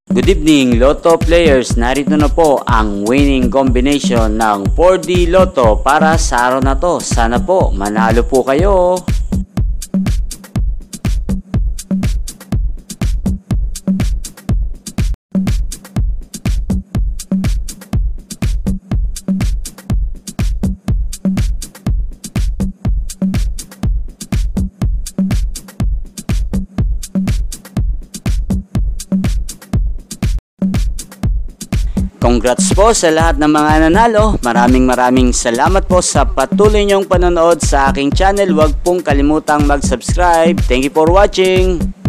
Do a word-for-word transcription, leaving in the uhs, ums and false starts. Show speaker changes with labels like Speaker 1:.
Speaker 1: Good evening Lotto players, narito na po ang winning combination ng four D Lotto para sa araw na to. Sana po manalo po kayo. Congrats po sa lahat ng mga nanalo. Maraming maraming salamat po sa patuloy niyong panonood sa aking channel. Huwag pong kalimutang mag-subscribe. Thank you for watching.